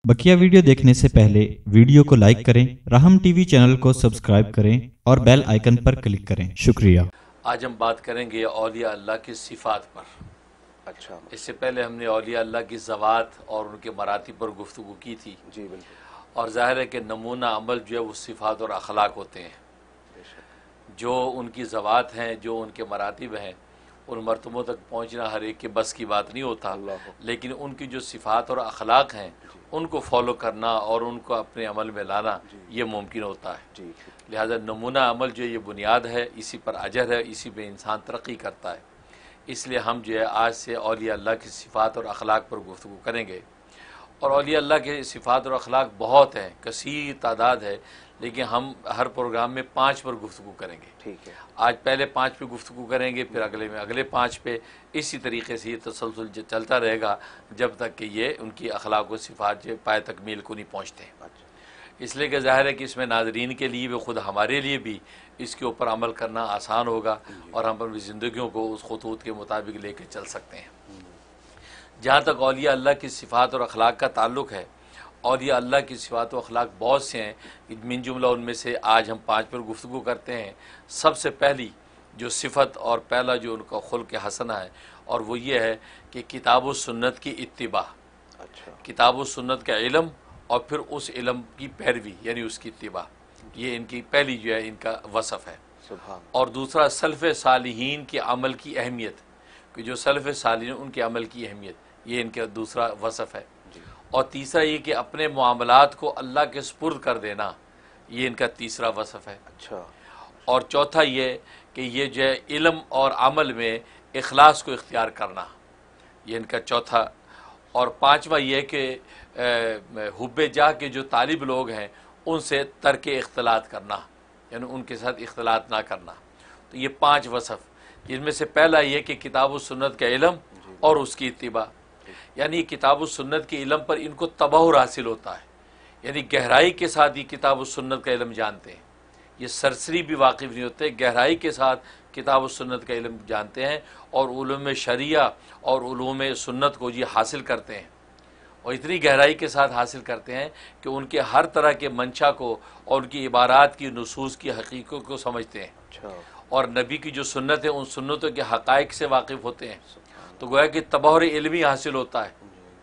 बकिया video देखने से पहले वीडियो को लाइक करें, राहम टीवी चैनल को सब्सक्राइब करें और बेल आइकन पर क्लिक करें। शुक्रिया। आज हम बात करेंगे औलिया अल्लाह की सिफ़ात पर। अच्छा, इससे पहले हमने औलिया अल्लाह की ज़वात और उनके मरातिब पर गुफ्तगू की थी। जी बिल्कुल। और ज़ाहिर है कि नमूना अमल जो है वो सिफ़ात और अखलाक होते हैं। जो उनकी ज़वात हैं, जो उनके मरातिब हैं, उन मरतबों तक पहुँचना हर एक के बस की बात नहीं होता, लेकिन उनकी जो सिफ़ात और अखलाक हैं उनको फॉलो करना और उनको अपने अमल में लाना ये मुमकिन होता है। लिहाजा नमूना अमल जो ये बुनियाद है, इसी पर अजर है, इसी पे इंसान तरक्की करता है। इसलिए हम जो है आज से औलिया अल्लाह की सिफ़ात और अखलाक पर गुफ्तगू करेंगे। और औलिया अल्लाह के सिफ़ात और अखलाक बहुत हैं, कसीर तादाद है, लेकिन हम हर प्रोग्राम में 5 पर गुफ्तगू करेंगे। ठीक है। आज पहले 5 पे गुफ्तगू करेंगे, फिर अगले में अगले 5 पे, इसी तरीके से ये तसलसल चलता रहेगा जब तक कि ये उनकी अखलाक व सिफ़ात जो पाए तकमील को नहीं पहुँचते। इसलिए कि ज़ाहिर है कि इसमें नाज़रीन के लिए भी, ख़ुद हमारे लिए भी इसके ऊपर अमल करना आसान होगा और हम अपनी ज़िंदगियों को उस खतूत के मुताबिक लेकर चल सकते हैं। जहाँ तक औलिया अल्लाह की सिफ़ात और अखलाक का ताल्लुक़ है, औलिया अल्लाह की सिफ़ात और अखलाक बहुत से हैं। मिन जुमला उनमें से आज हम 5 पर गुफ्तगू करते हैं। सबसे पहली जो सिफ़त और पहला जो उनका खुल्क़ हसना है, और वो ये है कि किताब व सुन्नत की इत्तिबा। अच्छा। किताब व सुन्नत का इल्म और फिर उस इल्म की पैरवी यानी उसकी इत्तिबा, ये इनकी पहली जो है इनका वसफ़ है। और दूसरा सल्फ़ सालिहीन के अमल की अहमियत, कि जो सल्फ़ सालिहीन उनके अमल की अहमियत, ये इनका दूसरा वसफ़ है। और तीसरा ये कि अपने मामलात को अल्लाह के सुपुर्द कर देना, ये इनका तीसरा वसफ़ है। अच्छा। और चौथा ये कि ये जो है इल्म और अमल में इखलास को इख्तियार करना, ये इनका चौथा। और पाँचवा ये कि हुब्बे जाह के जो तालिब लोग हैं उनसे तर्क इख्तिलात करना, यानी उनके साथ इख्तिलात ना करना। तो ये 5 वसफ़, जिनमें से पहला ये कि किताब व सुन्नत का इल्म और उसकी इत्तिबा, यानी किताब व सुन्नत के इल्म पर इनको तबहुर हासिल होता है, यानी गहराई के साथ ये किताब व सुन्नत का इल्म जानते हैं। ये सरसरी भी वाकिफ़ नहीं होते, गहराई के साथ किताब व सुन्नत का इल्म जानते हैं और उलूम शरिया और उलूम सुन्नत को ये हासिल करते हैं। और इतनी गहराई के साथ हासिल करते हैं कि उनके हर तरह के मंशा को और उनकी इबारात की, नुसूस की हकीकत को समझते हैं। अच्छा। और नबी की जो सुन्नत है उन सुन्नतों के हक़ाइक़ से वाकिफ़ होते हैं। तो गोया कि तबहुर इल्मी हासिल होता है।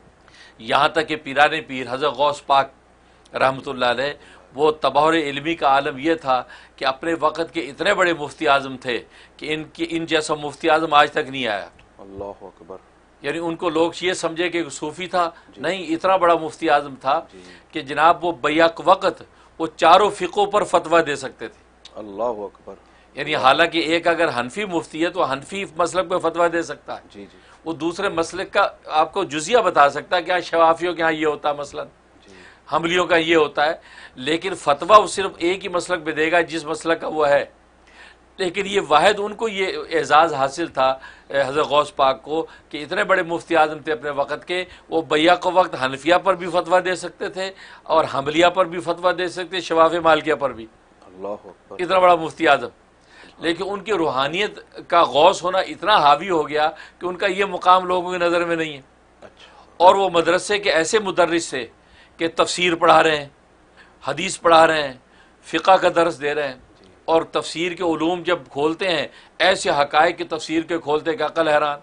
यहाँ तक कि पीराने पीर हज़रत गौस पाक रहमतुल्लाह अलैह, वो तबहुर इल्मी का आलम यह था कि अपने वक़्त के इतने बड़े मुफ्ती आज़म थे कि इन जैसा मुफ्ती आज़म आज तक नहीं आया। अल्लाहु अकबर। यानी उनको लोग ये समझे कि सूफ़ी था, नहीं, इतना बड़ा मुफ्ती आज़म था कि जनाब वो बैक वक़्त वो चारों फ़िक़ों पर फतवा दे सकते थे। अल्लाहु अकबर। यानी हालांकि एक अगर हनफी मुफ्ती है तो हनफी मसलक पे फतवा दे सकता है। जी। वो दूसरे मसलक का आपको जुजिया बता सकता है, क्या शवाफियों के यहाँ ये होता है मसलन, हमलियों का ये होता है, लेकिन फतवा वो सिर्फ एक ही मसलक पे देगा जिस मसलक का वो है। लेकिन ये वाहिद उनको ये एजाज़ हासिल था हज़रत गौस पाक को कि इतने बड़े मुफ्ती आज़म थे अपने वक़्त के, वो बैया को वक्त हनफिया पर भी फतवा दे सकते थे और हमलिया पर भी फतवा दे सकते, शवाफ़ मालिकिया पर भी। अल्लाहु अकबर। इतना बड़ा मुफ्ती आज़म, लेकिन उनकी रूहानियत का गौस होना इतना हावी हो गया कि उनका ये मुकाम लोगों की नज़र में नहीं है। अच्छा। और वो मदरसे के ऐसे मुदर्रिस थे कि तफसीर पढ़ा रहे हैं, हदीस पढ़ा रहे हैं, फ़िक़ा का दर्स दे रहे हैं, और तफसीर के उलूम जब खोलते हैं ऐसे हक़ाइक़ की तफसीर के खोलते हैं कि अक़ल हैरान,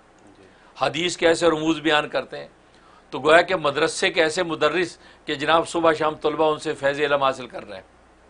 हदीस के ऐसे रमूज़ बयान करते हैं। तो गोया कि मदरसे के ऐसे मुदर्रिस कि जनाब सुबह शाम तलबा उनसे फैज़ इल्म हासिल कर रहे हैं।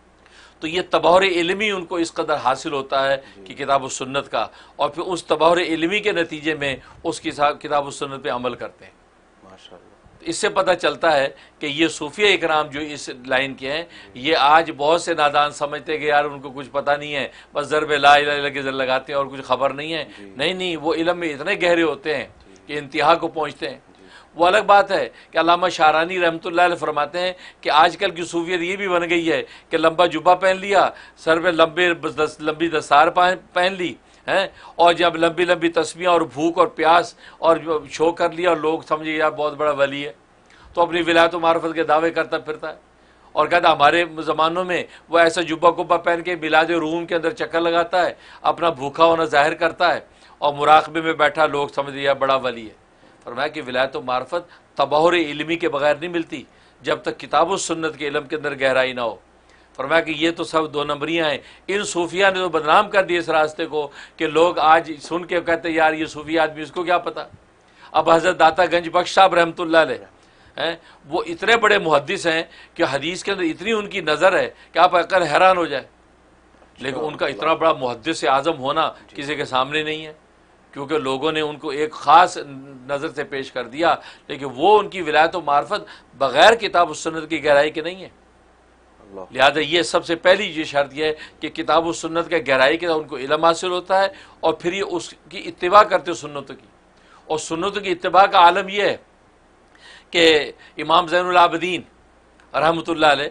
तो ये तबहुर इल्मी उनको इस कदर हासिल होता है कि किताब व सुन्नत का, और फिर उस तबहुर इल्मी के नतीजे में उसकी किताब व सुन्नत पे अमल करते हैं। माशाअल्लाह। इससे पता चलता है कि ये सूफिया इकराम जो इस लाइन के हैं, ये आज बहुत से नादान समझते कि यार उनको कुछ पता नहीं है, बस ज़रब ला इलाहा इल्लल्लाह के लगाते हैं और कुछ खबर नहीं है। नहीं, वो इल्म में इतने गहरे होते हैं कि इंतहा को पहुँचते हैं। वो अलग बात है कि अल्लामा शारानी रहमतुल्लाह अलैह फरमाते हैं कि आजकल की सूफियत ये भी बन गई है कि लंबा जुब्बा पहन लिया, सर पे लंबी दस्तार पहन ली हैं, और जब लंबी लंबी तस्बीहां और भूख और प्यास और शो कर लिया और लोग समझे यार बहुत बड़ा वली है, तो अपनी विलायत व मार्फत के दावे करता फिरता है। और कहता हमारे ज़मानों में वो ऐसा जुब्बा कुब्बा पहन के बिलाद रूम के अंदर चक्कर लगाता है, अपना भूखा होना जाहिर करता है, और मुराकबे में बैठा लोग समझ लिया बड़ा वली है। फरमाया कि विलायत व मार्फत तबहुर इल्मी के बगैर नहीं मिलती, جب تک کتاب و سنت کے علم کے اندر گہرائی نہ ہو۔ فرمایا کہ یہ تو سب دو نمبریاں ہیں۔ ان صوفیہ نے تو بدنام کر دیے اس راستے کو کہ لوگ آج سن کے کہتے ہیں یار یہ صوفی آدمی، اس کو کیا پتہ۔ اب حضرت داتا گنج بخش صاحب رحمۃ اللہ علیہ ہیں، وہ اتنے بڑے محدث ہیں کہ حدیث کے اندر اتنی ان کی نظر ہے کہ آپ اگر حیران ہو جائے، لیکن ان کا اتنا بڑا محدث اعظم ہونا کسی کے سامنے نہیں ہے، کیونکہ لوگوں نے ان کو ایک خاص نظر سے پیش کر دیا، لیکن وہ ان کی ولایت و معرفت بغیر کتاب و سنت کی گہرائی کے نہیں ہے۔ لہذا یہ سب سے پہلی یہ شرط یہ ہے کہ کتاب و سنت کے گہرائی کے ان کو علم حاصل ہوتا ہے، اور پھر یہ اس کی اتباع کرتے سنتوں کی، اور سنتوں کی اتباع کا عالم یہ ہے کہ امام زین العابدین رحمۃ اللہ علیہ،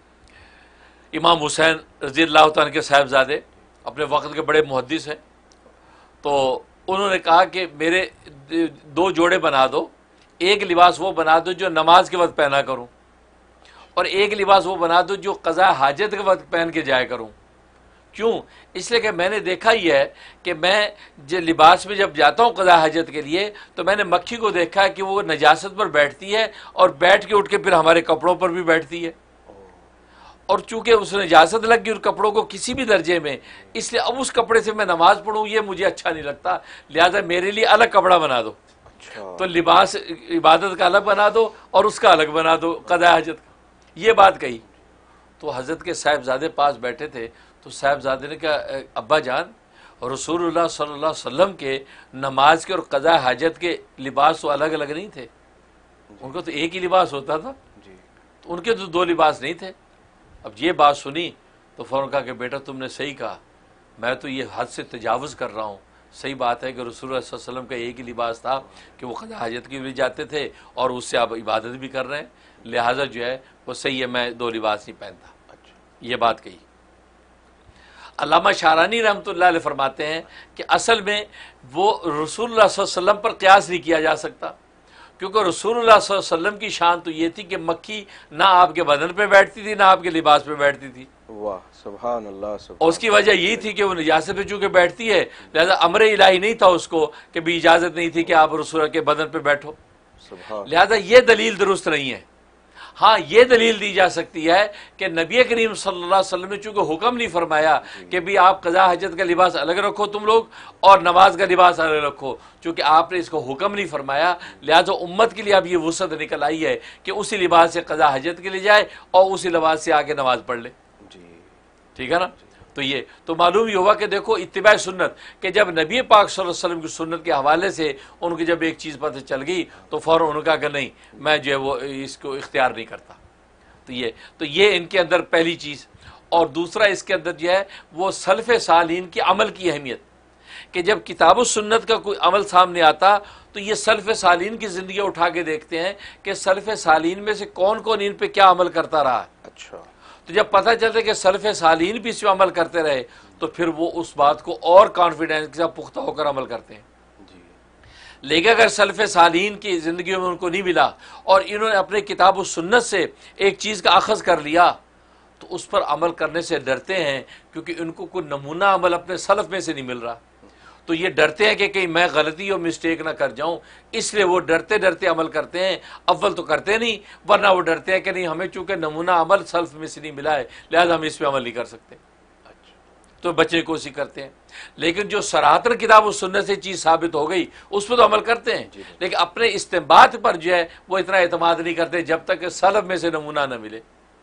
امام حسین رضی اللہ تعالیٰ کے صاحبزادے، اپنے وقت کے بڑے محدث ہیں، تو انہوں نے کہا کہ میرے دو جوڑے بنا دو، ایک لباس وہ بنا دو جو نماز کے وقت پہنا کروں، اور ایک لباس وہ بنا دو جو قضاء حاجت کے وقت پہن کے جایا کروں۔ کیوں؟ اس لیے کہ میں نے دیکھا یہ ہے کہ میں جو لباس میں جب جاتا ہوں قضاء حاجت کے لیے، تو میں نے مکھی کو دیکھا ہے کہ وہ نجاست پر بیٹھتی ہے اور بیٹھ کے اٹھ کے پھر ہمارے کپڑوں پر بھی بیٹھتی ہے، اور چونکہ اس نجاست لگ گئی ان کپڑوں کو کسی بھی درجے میں، اس لیے اب اس کپڑے سے میں نماز پڑھوں یہ مجھے اچھا نہیں لگتا، لہٰذا میرے لیے الگ کپڑا بنا دو۔ تو لباس عبادت کا الگ بنا دو اور اس کا الگ بنا دو قضاء حاجت کا، یہ بات کہی۔ تو حضرت کے صاحبزادے پاس بیٹھے تھے، تو صاحبزادے نے کہا ابا جان، رسول اللہ صلی اللہ علیہ وسلم کے نماز کے اور قضاء حاجت کے لباس تو الگ الگ نہیں تھے، ان کو تو ایک ہی لباس ہوتا تھا، تو ان کے تو دو لباس نہیں تھے۔ اب یہ بات سنی تو فوراً کہا کہ بیٹا تم نے صحیح کہا، میں تو یہ حد سے تجاوز کر رہا ہوں، صحیح بات ہے کہ رسول اللہ صلی اللہ علیہ وسلم کا ایک ہی لباس تھا کہ وہ قضاء حاجت کے لیے جاتے تھے اور اس سے آپ عبادت بھی کر رہے ہیں، لہٰذا جو ہے وہ صحیح ہے، میں دو لباس نہیں پہنتا۔ یہ بات کہی۔ علامہ شارانی رحمۃ اللہ علیہ فرماتے ہیں کہ اصل میں وہ رسول اللہ صلی اللہ علیہ وسلم پر قیاس نہیں کیا جا سکتا، کیونکہ رسول اللہ صلی اللہ علیہ وسلم کی شان تو یہ تھی کہ مکھی نہ آپ کے بدن پہ بیٹھتی تھی نہ آپ کے لباس پہ بیٹھتی تھی، واہ سبحان اللہ سبحان اور اس کی وجہ یہی تھی کہ وہ نجاست پہ چونکہ بیٹھتی ہے، لہذا امر الہی نہیں تھا اس کو کہ بھی اجازت نہیں تھی کہ آپ رسول اللہ کے بدن پہ بیٹھو، سبحان لہذا یہ دلیل درست نہیں ہے۔ ہاں یہ دلیل دی جا سکتی ہے کہ نبی کریم صلی اللہ علیہ وسلم نے چونکہ حکم نہیں فرمایا کہ بھی آپ قضاء حاجت کا لباس الگ رکھو تم لوگ اور نماز کا لباس الگ رکھو، چونکہ آپ نے اس کو حکم نہیں فرمایا، لہذا امت کے لیے اب یہ وسعت نکل آئی ہے کہ اسی لباس سے قضاء حاجت کے لیے جائے اور اسی لباس سے آگے نماز پڑھ لے، جی ٹھیک ہے نا۔ تو یہ تو معلوم یہ ہوا کہ دیکھو اتباع سنت، کہ جب نبی پاک صلی اللہ علیہ وسلم کی سنت کے حوالے سے ان کو جب ایک چیز پتہ چل گئی تو فوراً انہوں نے کہا کہ نہیں میں جو ہے وہ اس کو اختیار نہیں کرتا۔ تو یہ ان کے اندر پہلی چیز، اور دوسرا اس کے اندر جو ہے وہ سلف صالحین کی عمل کی اہمیت، کہ جب کتاب و سنت کا کوئی عمل سامنے آتا تو یہ سلف صالحین کی زندگی اٹھا کے دیکھتے ہیں کہ سلف صالحین میں سے کون کون ان پہ کیا عمل کرتا رہا ہے، اچھا تو جب پتہ چلتا ہے کہ سلف صالحین بھی اس پہ عمل کرتے رہے تو پھر وہ اس بات کو اور کانفیڈنس کے ساتھ پختہ ہو کر عمل کرتے ہیں۔ جی لیکن اگر سلف صالحین کی زندگیوں میں ان کو نہیں ملا اور انہوں نے اپنے کتاب و سنت سے ایک چیز کا اخذ کر لیا تو اس پر عمل کرنے سے ڈرتے ہیں، کیونکہ ان کو کوئی نمونہ عمل اپنے سلف میں سے نہیں مل رہا، تو یہ ڈرتے ہیں کہ کہیں میں غلطی اور مسٹیک نہ کر جاؤں، اس لیے وہ ڈرتے ڈرتے عمل کرتے ہیں، اول تو کرتے نہیں، ورنہ وہ ڈرتے ہیں کہ نہیں ہمیں چونکہ نمونہ عمل سلف میں سے نہیں ملا ہے لہذا ہم اس پہ عمل نہیں کر سکتے، تو بچے کوشش کرتے ہیں۔ لیکن جو صراحتاً کتاب و سنت سے چیز ثابت ہو گئی اس پہ تو عمل کرتے ہیں، لیکن اپنے استنباط پر جو ہے وہ اتنا اعتماد نہیں کرتے جب تک کہ سلف میں سے نمونہ نہ ملے۔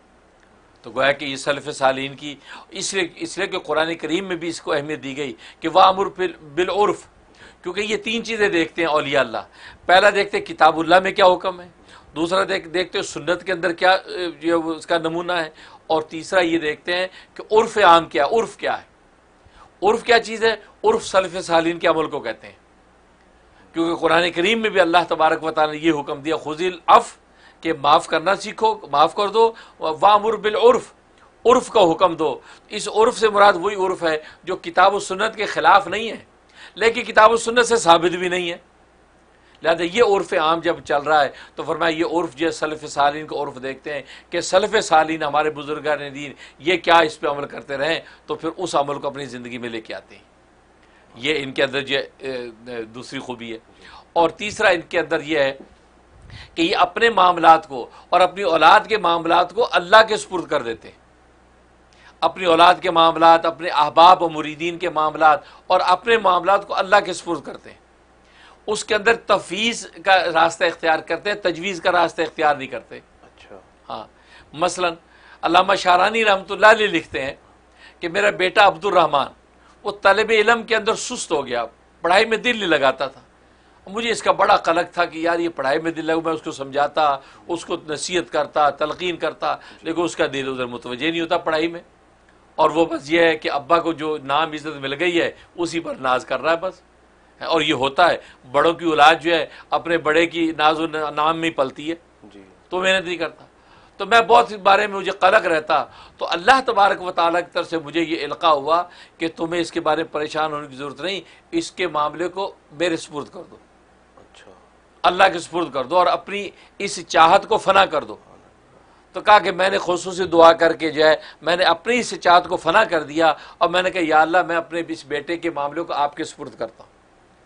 تو گویا کہ یہ سلف صالحین کی اس لیے کہ قرآن کریم میں بھی اس کو اہمیت دی گئی کہ وَأْمُرْ بِالْعُرْفِ، کیونکہ یہ تین چیزیں دیکھتے ہیں اولیاء اللہ، پہلا دیکھتے ہیں کتاب اللہ میں کیا حکم ہے، دوسرا دیکھتے ہیں سنت کے اندر کیا جو اس کا نمونہ ہے، اور تیسرا یہ دیکھتے ہیں کہ عرف عام کیا، عرف کیا ہے۔ عرف کیا چیز ہے؟ عرف سلف صالحین کے عمل کو کہتے ہیں، کیونکہ قرآن کریم میں بھی اللہ تبارک و تعالیٰ نے یہ حکم دیا خذ العفو، کہ معاف کرنا سیکھو، معاف کر دو، وامر بالعرف، عرف کا حکم دو۔ اس عرف سے مراد وہی عرف ہے جو کتاب و سنت کے خلاف نہیں ہے لیکن کتاب و سنت سے ثابت بھی نہیں ہے، لہذا یہ عرف عام جب چل رہا ہے تو فرمایا یہ عرف جو ہے سلف صالحین کا عرف دیکھتے ہیں کہ سلف صالحین ہمارے بزرگان دین یہ کیا اس پہ عمل کرتے رہیں، تو پھر اس عمل کو اپنی زندگی میں لے کے آتے ہیں۔ یہ ان کے اندر جو دوسری خوبی ہے۔ اور تیسرا ان کے اندر یہ ہے کہ یہ اپنے معاملات کو اور اپنی اولاد کے معاملات کو اللہ کے سپرد کر دیتے ہیں. اپنی اولاد کے معاملات، اپنے احباب و مریدین کے معاملات اور اپنے معاملات کو اللہ کے سپرد کرتے ہیں. اس کے اندر تفویض کا راستہ اختیار کرتے ہیں، تجویز کا راستہ اختیار نہیں کرتے. اچھا. ہاں، مثلا علامہ شارانی رحمۃ اللہ علیہ لکھتے ہیں کہ میرا بیٹا عبد الرحمن وہ طلب علم کے اندر سست ہو گیا، پڑھائی میں دل نہیں لگاتا تھا. مجھے اس کا بڑا قلق تھا کہ یار یہ پڑھائی میں دل لگا، میں اس کو سمجھاتا، اس کو نصیحت کرتا، تلقین کرتا، لیکن اس کا دل ادھر متوجہ نہیں ہوتا پڑھائی میں، اور وہ بس یہ ہے کہ ابا کو جو نام عزت مل گئی ہے اسی پر ناز کر رہا ہے بس. اور یہ ہوتا ہے، بڑوں کی اولاد جو ہے اپنے بڑے کی ناز و نام میں پلتی ہے، جی. تو محنت نہیں کرتا. تو میں بہت اس بارے میں مجھے قلق رہتا، تو اللہ تبارک و تعالیٰ کی طرف سے مجھے یہ القاء ہوا کہ تمہیں اس کے بارے میں پریشان ہونے کی ضرورت نہیں، اس کے معاملے کو میرے سپرد کر دو، اچھا. اللہ کے سپرد کر دو اور اپنی اس چاہت کو فنا کر دو. تو کہا کہ میں نے خصوصی دعا کر کے جو ہے میں نے اپنی اس چاہت کو فنا کر دیا، اور میں نے کہا یا اللہ میں اپنے اس بیٹے کے معاملے کو آپ کے سپرد کرتا ہوں.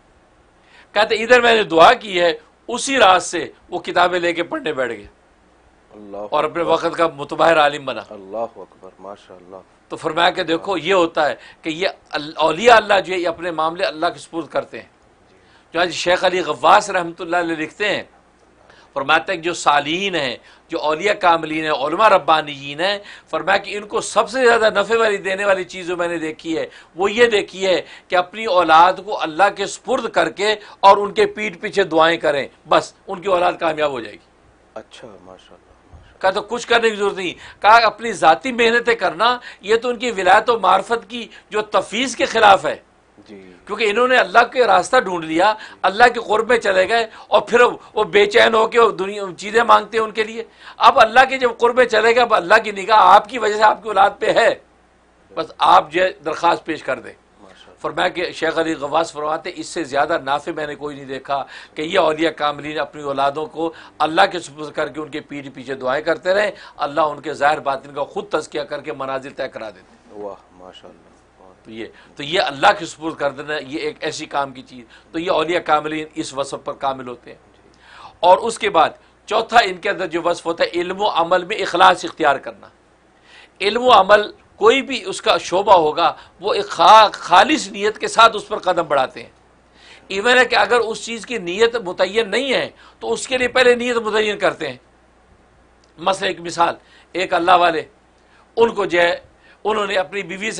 کہتے ادھر میں نے دعا کی ہے، اسی رات سے وہ کتابیں لے کے پڑھنے بیٹھ گئے اللہ اور اپنے وقت کا متبحر عالم بنا. اللہ اکبر، ماشاء اللہ. تو فرمایا کہ دیکھو یہ ہوتا ہے کہ یہ اولیاء اللہ جو ہے یہ اپنے معاملے اللہ کے سپرد کرتے ہیں. جو آج شیخ علی غواص رحمۃ اللہ علیہ لکھتے ہیں، فرماتے ہیں کہ جو صالحین ہیں، جو اولیاء کاملین ہیں، علماء ربانیین ہیں، فرمایا کہ ان کو سب سے زیادہ نفع والی دینے والی چیز جو میں نے دیکھی ہے وہ یہ دیکھی ہے کہ اپنی اولاد کو اللہ کے سپرد کر کے اور ان کے پیٹھ پیچھے دعائیں کریں، بس ان کی اولاد کامیاب ہو جائے گی. اچھا، ماشاء اللہ. کہا تو کچھ کرنے کی ضرورت نہیں. کہا اپنی ذاتی محنتیں کرنا یہ تو ان کی ولایت و معرفت کی جو تفویض کے خلاف ہے، جی. کیونکہ انہوں نے اللہ کے راستہ ڈھونڈ لیا، اللہ کے قرب میں چلے گئے، اور پھر وہ بے چین ہو کے دنیا چیزیں مانگتے ہیں ان کے لیے. اب اللہ کے جب قرب میں چلے گئے، اب اللہ کی نگاہ آپ کی وجہ سے آپ کی اولاد پہ ہے، بس آپ جو ہے درخواست پیش کر دیں. فرمایا کہ شیخ علی غواص فرماتے اس سے زیادہ نافع میں نے کوئی نہیں دیکھا کہ یہ اولیاء کاملین اپنی اولادوں کو اللہ کے سپرد کر کے ان کے پیٹھ پیچھے دعائیں کرتے رہیں، اللہ ان کے ظاہر باطن کا خود تزکیہ کر کے منازل طے کرا دیتے. واہ، ماشاء اللہ. تو یہ اللہ کے سپرد کر دینا یہ ایک ایسی کام کی چیز. تو یہ اولیاء کاملین اس وصف پر کامل ہوتے ہیں. اور اس کے بعد چوتھا ان کے اندر جو وصف ہوتا ہے علم و عمل میں اخلاص اختیار کرنا. علم و عمل کوئی بھی اس کا شعبہ ہوگا وہ ایک خالص نیت کے ساتھ اس پر قدم بڑھاتے ہیں. ایون ہے کہ اگر اس چیز کی نیت متعین نہیں ہے تو اس کے لیے پہلے نیت متعین کرتے ہیں. مثلا ایک مثال، ایک اللہ والے ان کو جو ہے انہوں نے اپنی بیوی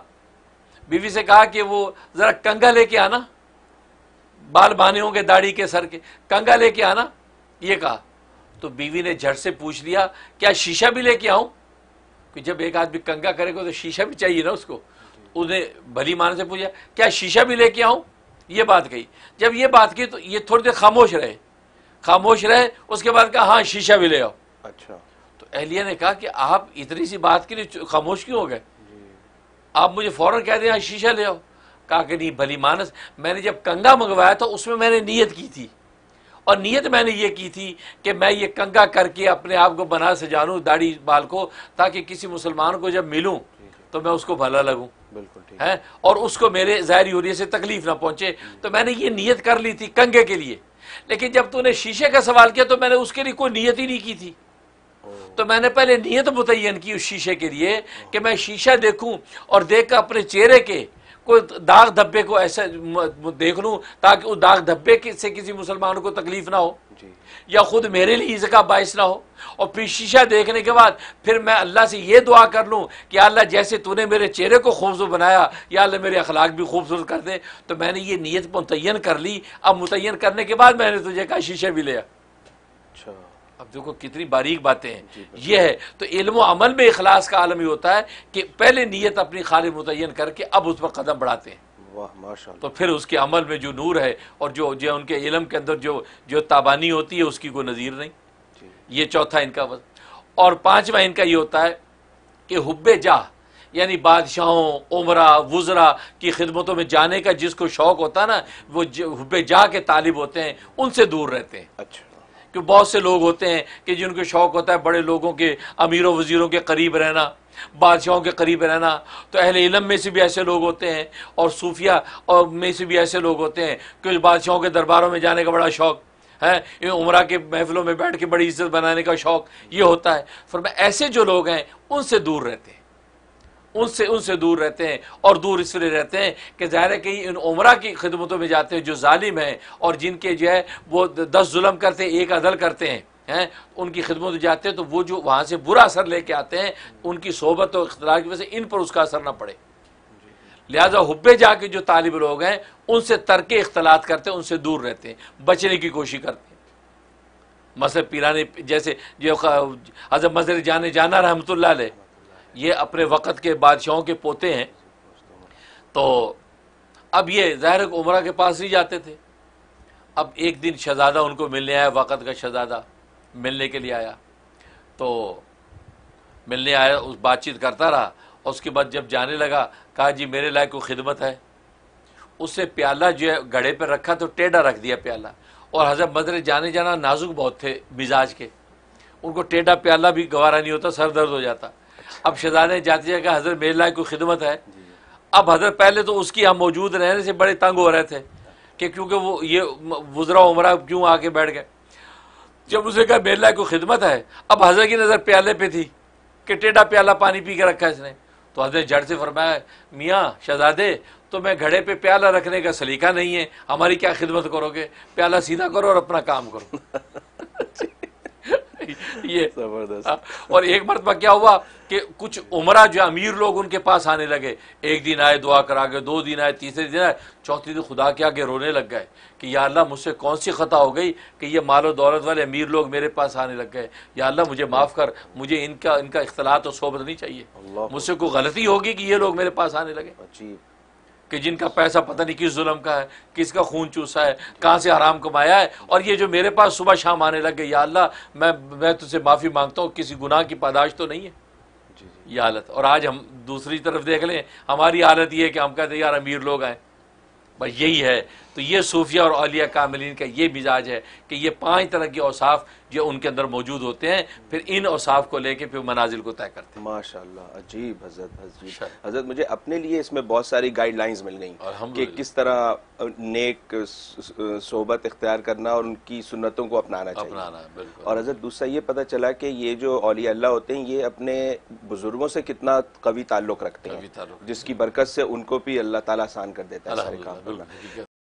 سے کہا کہ وہ ذرا کنگا لے کے آنا، بال بانے ہوں گے داڑھی کے سر کے، کنگا لے کے آنا یہ کہا. تو بیوی نے جھٹ سے پوچھ لیا کیا شیشہ بھی لے کے آؤں؟ کہ جب ایک آدمی کنگا کرے گا تو شیشہ بھی چاہیے نا اس کو. اس نے بھلی معنی سے پوچھا کیا شیشہ بھی لے کے آؤں؟ یہ بات کہی. جب یہ بات کی تو یہ تھوڑی دیر خاموش رہے. اس کے بعد کہا ہاں شیشہ بھی لے آؤ. اچھا. تو اہلیہ نے کہا کہ آپ اتنی سی بات کے لیے خاموش کیوں ہو گئے؟ آپ مجھے فوراً کہہ دیں ہاں شیشہ لے آؤ. کہا کہ نہیں بھلی مانس، میں نے جب کنگا منگوایا تھا اس میں نے نیت کی تھی، اور نیت میں نے یہ کی تھی کہ میں یہ کنگا کر کے اپنے آپ کو بنا سجانوں داڑھی بال کو، تاکہ کسی مسلمان کو جب ملوں تو میں اس کو بھلا لگوں. بالکل ٹھیک ہے اور اس کو میرے ظاہری حریت سے تکلیف نہ پہنچے. تو میں نے یہ نیت کر لی تھی کنگے کے لیے. لیکن جب تو نے شیشے کا سوال کیا تو میں نے اس کے لیے کوئی نیت ہی نہیں کی تھی. تو میں نے پہلے نیت متعین کی اس شیشے کے لیے کہ میں شیشہ دیکھوں اور دیکھ کر اپنے چہرے کے کوئی داغ دھبے کو ایسا دیکھ لوں تاکہ اس داغ دھبے سے کسی مسلمان کو تکلیف نہ ہو یا خود میرے لیے ایزا کا باعث نہ ہو. اور پھر شیشہ دیکھنے کے بعد پھر میں اللہ سے یہ دعا کر لوں کہ اللہ جیسے تو نے میرے چہرے کو خوبصورت بنایا یا اللہ میرے اخلاق بھی خوبصورت کر دے. تو میں نے یہ نیت متعین کر لی. اب متعین کرنے کے بعد میں نے تجھے کہا شیشہ بھی لیا. اب دیکھو کتنی باریک باتیں ہیں. یہ ہے تو علم و عمل میں اخلاص کا عالم ہی ہوتا ہے کہ پہلے نیت اپنی خالص متعین کر کے اب اس پر قدم بڑھاتے ہیں. تو پھر اس کے عمل میں جو نور ہے اور جو ان کے علم کے اندر جو تابانی ہوتی ہے اس کی کوئی نظیر نہیں. یہ چوتھا ان کا. اور پانچواں ان کا یہ ہوتا ہے کہ حب جاہ، یعنی بادشاہوں عمرا وزراء کی خدمتوں میں جانے کا جس کو شوق ہوتا ہے نا، وہ حب جاہ کے طالب ہوتے ہیں، ان سے دور رہتے ہیں. اچھا. کہ بہت سے لوگ ہوتے ہیں کہ جن کو شوق ہوتا ہے بڑے لوگوں کے، امیر و وزیروں کے قریب رہنا، بادشاہوں کے قریب رہنا. تو اہل علم میں سے بھی ایسے لوگ ہوتے ہیں اور صوفیہ اور میں سے بھی ایسے لوگ ہوتے ہیں کہ بادشاہوں کے درباروں میں جانے کا بڑا شوق. ہیں، یہ عمرہ کے محفلوں میں بیٹھ کے بڑی عزت بنانے کا شوق یہ ہوتا ہے۔ فرمایا ایسے جو لوگ ہیں ان سے دور رہتے ہیں، ان سے دور رہتے ہیں، اور دور اس لیے رہتے ہیں کہ ظاہر ہے کہ ان عمرہ کی خدمتوں میں جاتے ہیں جو ظالم ہیں اور جن کے جو ہے وہ 10 ظلم کرتے ہیں 1 عدل کرتے ہیں، ان کی خدمت میں جاتے ہیں، تو وہ جو وہاں سے برا اثر لے کے آتے ہیں، ان کی صحبت اور اختلاط کی وجہ سے ان پر اس کا اثر نہ پڑے۔ لہذا حبے جا کے جو طالب لوگ ہیں ان سے ترک اختلاط کرتے ہیں، ان سے دور رہتے ہیں، بچنے کی کوشش کرتے ہیں۔ مثلا پیرانے جیسے جو حضرت مظہر جان جانا رحمۃ اللہ علیہ، یہ اپنے وقت کے بادشاہوں کے پوتے ہیں، تو اب یہ ظاہر ہے کہ عمرہ کے پاس نہیں جاتے تھے۔ اب ایک دن شہزادہ ان کو ملنے آیا، وقت کا شہزادہ ملنے کے لیے آیا، تو ملنے آیا، اس بات چیت کرتا رہا، اور اس کے بعد جب جانے لگا کہا جی میرے لائق کوئی خدمت ہے؟ اس سے پیالہ جو ہے گھڑے پہ رکھا تو ٹیڑھا رکھ دیا پیالہ، اور حضرت مظہر جانے جانا نازک بہت تھے مزاج کے، ان کو ٹیڑھا پیالہ بھی گوارا نہیں ہوتا، سر درد ہو جاتا۔ اب شہزادے جاتے جا کہا حضرت میرے لائق کوئی خدمت ہے؟ اب حضرت پہلے تو اس کی یہاں موجود رہنے سے بڑے تنگ ہو رہے تھے کہ کیونکہ وہ یہ وزراء عمرہ کیوں آ کے بیٹھ گئے۔ جب اسے کہا میرے لائق کوئی خدمت ہے، اب حضرت کی نظر پیالے پہ تھی کہ ٹیڑھا پیالہ پانی پی کے رکھا اس نے، تو حضرت جھٹ سے فرمایا میاں شہزادے تمہیں گھڑے پہ پیالہ رکھنے کا سلیقہ نہیں ہے، ہماری کیا خدمت کرو گے، پیالہ سیدھا کرو اور اپنا کام کرو۔ یہ زبردست۔ اور ایک مرتبہ کیا ہوا کہ کچھ عمرہ جو امیر لوگ ان کے پاس آنے لگے، ایک دن آئے دعا کرا گئے، 2 دن آئے، تیسرے دن آئے، چوتھے دن خدا کے آگے رونے لگ گئے کہ یا اللہ مجھ سے کون سی خطا ہو گئی کہ یہ مال و دولت والے امیر لوگ میرے پاس آنے لگ گئے، یا اللہ مجھے معاف کر، مجھے ان کا اختلاط اور صحبت نہیں چاہیے، مجھ سے کوئی غلطی ہوگی کہ یہ لوگ میرے پاس آنے لگے، عجیب۔ کہ جن کا پیسہ پتہ نہیں کس ظلم کا ہے، کس کا خون چوسا ہے، کہاں سے حرام کمایا ہے، اور یہ جو میرے پاس صبح شام آنے لگ گئے، یا اللہ میں تجھ سے معافی مانگتا ہوں، کسی گناہ کی پاداش تو نہیں ہے۔ جی یہ حالت، اور آج ہم دوسری طرف دیکھ لیں، ہماری حالت یہ ہے کہ ہم کہتے ہیں یار امیر لوگ آئیں، بس یہی ہے۔ تو یہ صوفیہ اور اولیاء کاملین کا یہ مزاج ہے کہ یہ 5 طرح کے اوصاف جو ان کے اندر موجود ہوتے ہیں، پھر ان اوصاف کو لے کے پھر منازل کو طے کرتے ہیں۔ ماشاءاللہ، عجیب حضرت مجھے اپنے لیے اس میں بہت ساری گائیڈ لائنز مل گئیں کہ الحمدللہ۔ کس طرح نیک صحبت اختیار کرنا اور ان کی سنتوں کو اپنانا چاہیے۔ اپنانا ہے، بالکل۔ اور حضرت دوسرا یہ پتہ چلا کہ یہ جو اولیاء اللہ ہوتے ہیں یہ اپنے بزرگوں سے کتنا قوی تعلق رکھتے قوی ہیں، تعلق، جس کی برکت سے ان کو بھی اللہ تعالیٰ آسان کر دیتا ہے سارے کام الحمدللہ، کرنا۔ بالکل۔